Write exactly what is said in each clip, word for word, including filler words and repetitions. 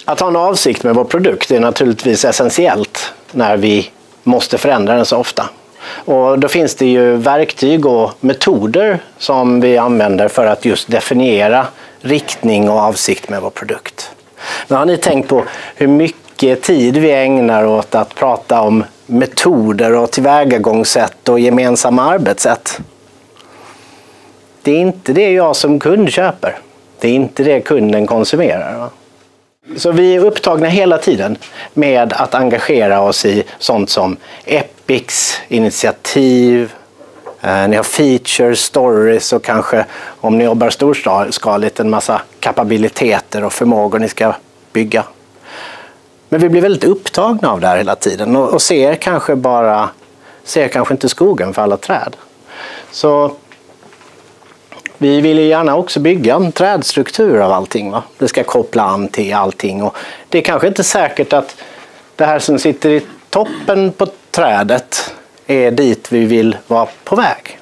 Att ha en avsikt med vår produkt är naturligtvis essentiellt när vi måste förändra den så ofta. Och då finns det ju verktyg och metoder som vi använder för att just definiera riktning och avsikt med vår produkt. Men har ni tänkt på hur mycket tid vi ägnar åt att prata om metoder och tillvägagångssätt och gemensamma arbetssätt? Det är inte det jag som kund köper. Det är inte det kunden konsumerar. Va? Så vi är upptagna hela tiden med att engagera oss i sånt som epics, initiativ, eh, ni har features, stories och kanske om ni jobbar storskaligt en massa kapabiliteter och förmågor ni ska bygga. Men vi blir väldigt upptagna av det här hela tiden och, och ser kanske bara ser kanske inte skogen för alla träd. Så vi vill ju gärna också bygga en trädstruktur av allting. Va? Det ska koppla an till allting. Och det är kanske inte säkert att det här som sitter i toppen på trädet är dit vi vill vara på väg.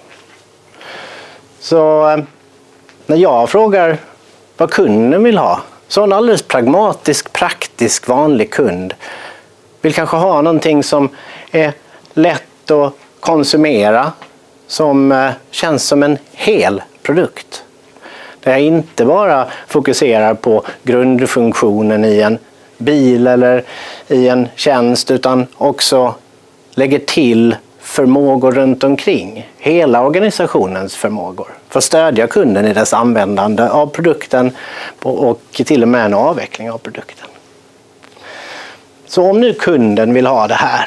Så när jag frågar vad kunden vill ha, så en alldeles pragmatisk, praktisk, vanlig kund vill kanske ha någonting som är lätt att konsumera, som känns som en hel produkt. Där jag inte bara fokuserar på grundfunktionen i en bil eller i en tjänst utan också lägger till förmågor runt omkring. Hela organisationens förmågor. För att stödja kunden i dess användande av produkten och till och med en avveckling av produkten. Så om nu kunden vill ha det här,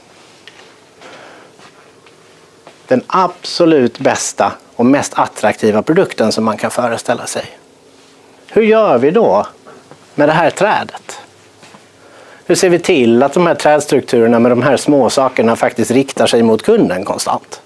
den absolut bästa och mest attraktiva produkten som man kan föreställa sig. Hur gör vi då med det här trädet? Hur ser vi till att de här trädstrukturerna med de här små sakerna faktiskt riktar sig mot kunden konstant?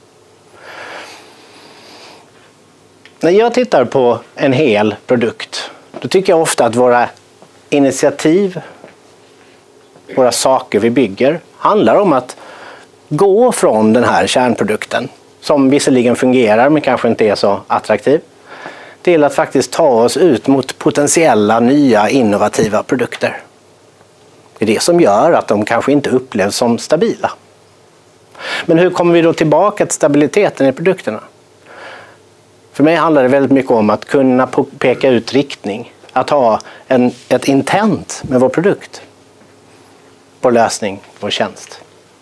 När jag tittar på en hel produkt, då tycker jag ofta att våra initiativ, våra saker vi bygger, handlar om att gå från den här kärnprodukten, som visserligen fungerar men kanske inte är så attraktiv, till att faktiskt ta oss ut mot potentiella nya innovativa produkter. Det är det som gör att de kanske inte upplevs som stabila. Men hur kommer vi då tillbaka till stabiliteten i produkterna? För mig handlar det väldigt mycket om att kunna peka ut riktning, att ha en, ett intent med vår produkt, vår lösning, vår tjänst.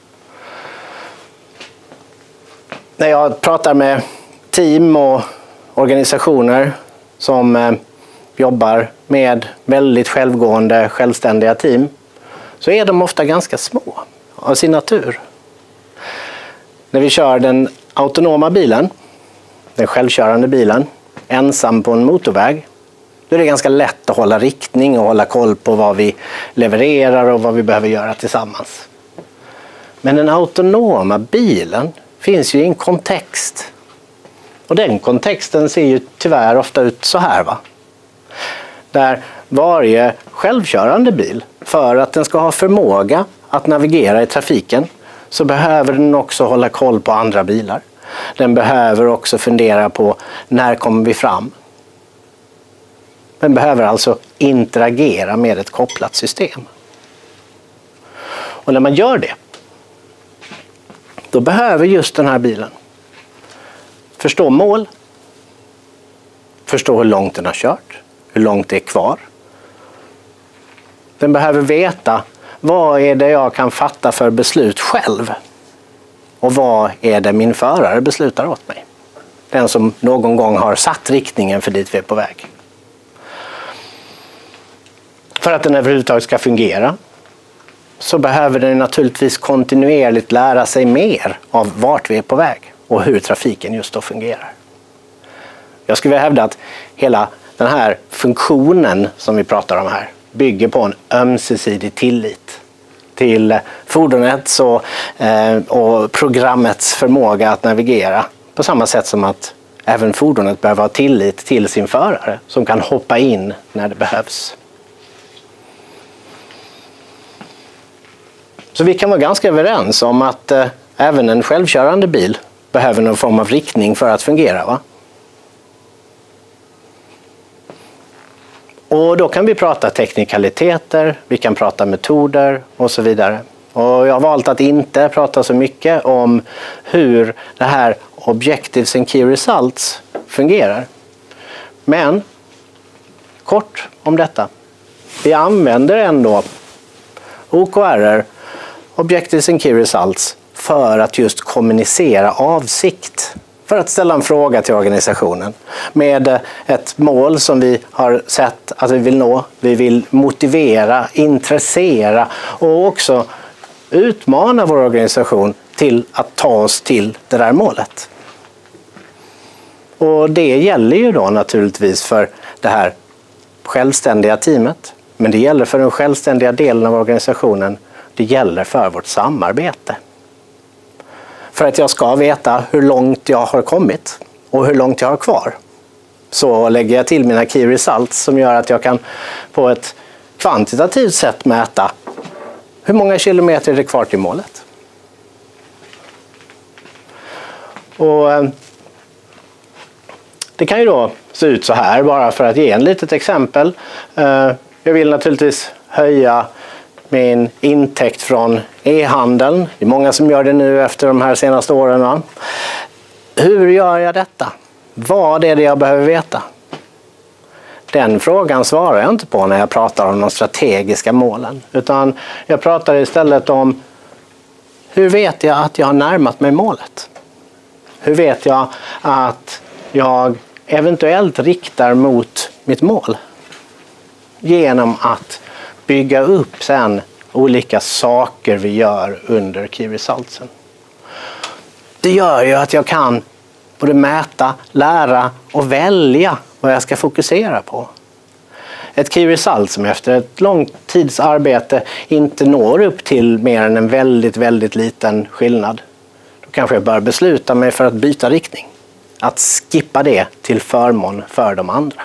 När jag pratar med team och organisationer som eh, jobbar med väldigt självgående, självständiga team, så är de ofta ganska små av sin natur. När vi kör den autonoma bilen, den självkörande bilen, ensam på en motorväg, då är det ganska lätt att hålla riktning och hålla koll på vad vi levererar och vad vi behöver göra tillsammans. Men den autonoma bilen finns ju i en kontext. Och den kontexten ser ju tyvärr ofta ut så här, va? Där varje självkörande bil, för att den ska ha förmåga att navigera i trafiken, så behöver den också hålla koll på andra bilar. Den behöver också fundera på när kommer vi fram. Den behöver alltså interagera med ett kopplat system. Och när man gör det, då behöver just den här bilen förstå mål, förstå hur långt den har kört, hur långt det är kvar. Den behöver veta vad är det jag kan fatta för beslut själv och vad är det min förare beslutar åt mig. Den som någon gång har satt riktningen för dit vi är på väg. För att den överhuvudtaget ska fungera så behöver den naturligtvis kontinuerligt lära sig mer av vart vi är på väg och hur trafiken just då fungerar. Jag skulle vilja hävda att hela den här funktionen som vi pratar om här bygger på en ömsesidig tillit till fordonets och, eh, och programmets förmåga att navigera, på samma sätt som att även fordonet behöver ha tillit till sin förare som kan hoppa in när det behövs. Så vi kan vara ganska överens om att eh, även en självkörande bil behöver någon form av riktning för att fungera, va? Och då kan vi prata teknikaliteter, vi kan prata metoder och så vidare. Och jag har valt att inte prata så mycket om hur det här Objectives and Key Results fungerar. Men kort om detta. Vi använder ändå O K R, Objectives and Key Results, för att just kommunicera avsikt. För att ställa en fråga till organisationen med ett mål som vi har sett att vi vill nå. Vi vill motivera, intressera och också utmana vår organisation till att ta oss till det där målet. Och det gäller ju då naturligtvis för det här självständiga teamet. Men det gäller för den självständiga delen av organisationen. Det gäller för vårt samarbete. För att jag ska veta hur långt jag har kommit och hur långt jag har kvar, så lägger jag till mina key results som gör att jag kan på ett kvantitativt sätt mäta hur många kilometer är det kvar till målet. Och det kan ju då se ut så här, bara för att ge en litet exempel. Jag vill naturligtvis höja min intäkt från e-handeln. Det är många som gör det nu efter de här senaste åren. Va? Hur gör jag detta? Vad är det jag behöver veta? Den frågan svarar jag inte på när jag pratar om de strategiska målen. Utan jag pratar istället om hur vet jag att jag har närmat mig målet? Hur vet jag att jag eventuellt riktar mot mitt mål? Genom att bygga upp sen olika saker vi gör under Key Resultsen. Det gör ju att jag kan både mäta, lära och välja vad jag ska fokusera på. Ett Key Result som efter ett långt tids arbete inte når upp till mer än en väldigt, väldigt liten skillnad. Då kanske jag bör besluta mig för att byta riktning. Att skippa det till förmån för de andra.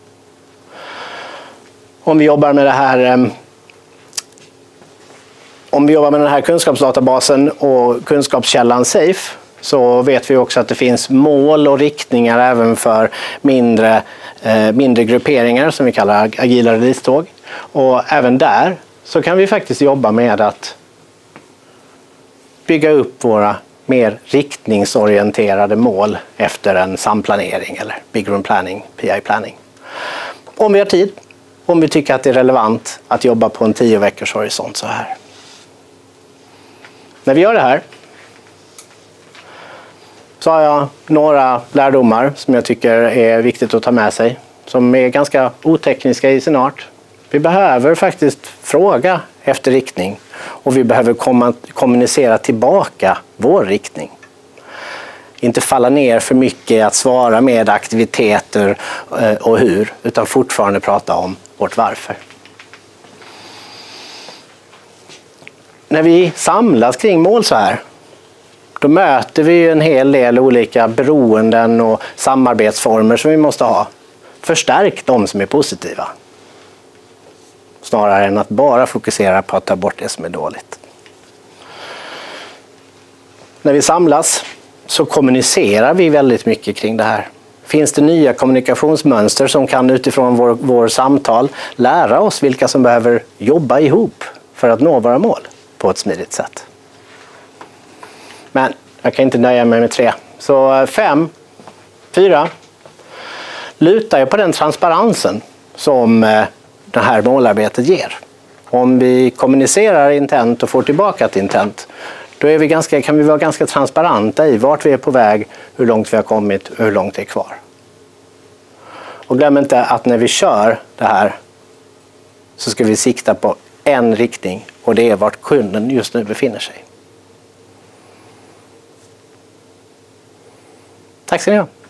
Om vi jobbar med det här Om vi jobbar med den här kunskapsdatabasen och kunskapskällan Safe, så vet vi också att det finns mål och riktningar även för mindre, eh, mindre grupperingar som vi kallar agila releasetåg. Och även där så kan vi faktiskt jobba med att bygga upp våra mer riktningsorienterade mål efter en samplanering eller Big Room Planning, P I-planning. Om vi har tid, om vi tycker att det är relevant att jobba på en tio veckors horisont så här. När vi gör det här så har jag några lärdomar som jag tycker är viktigt att ta med sig. Som är ganska otekniska i sin art. Vi behöver faktiskt fråga efter riktning. Och vi behöver komma, kommunicera tillbaka vår riktning. Inte falla ner för mycket att svara med aktiviteter och hur. Utan fortfarande prata om vårt varför. När vi samlas kring mål så här, då möter vi en hel del olika beroenden och samarbetsformer som vi måste ha. Förstärk de som är positiva. Snarare än att bara fokusera på att ta bort det som är dåligt. När vi samlas så kommunicerar vi väldigt mycket kring det här. Finns det nya kommunikationsmönster som kan utifrån vår, vår samtal lära oss vilka som behöver jobba ihop för att nå våra mål på ett smidigt sätt. Men jag kan inte nöja mig med tre. Så fem, fyra. Luta er på den transparensen som det här målarbetet ger. Om vi kommunicerar intent och får tillbaka ett intent, då är vi ganska, kan vi vara ganska transparenta i vart vi är på väg, hur långt vi har kommit och hur långt det är kvar. Och glöm inte att när vi kör det här så ska vi sikta på en riktning, och det är vart kunden just nu befinner sig. Tack ska ni ha.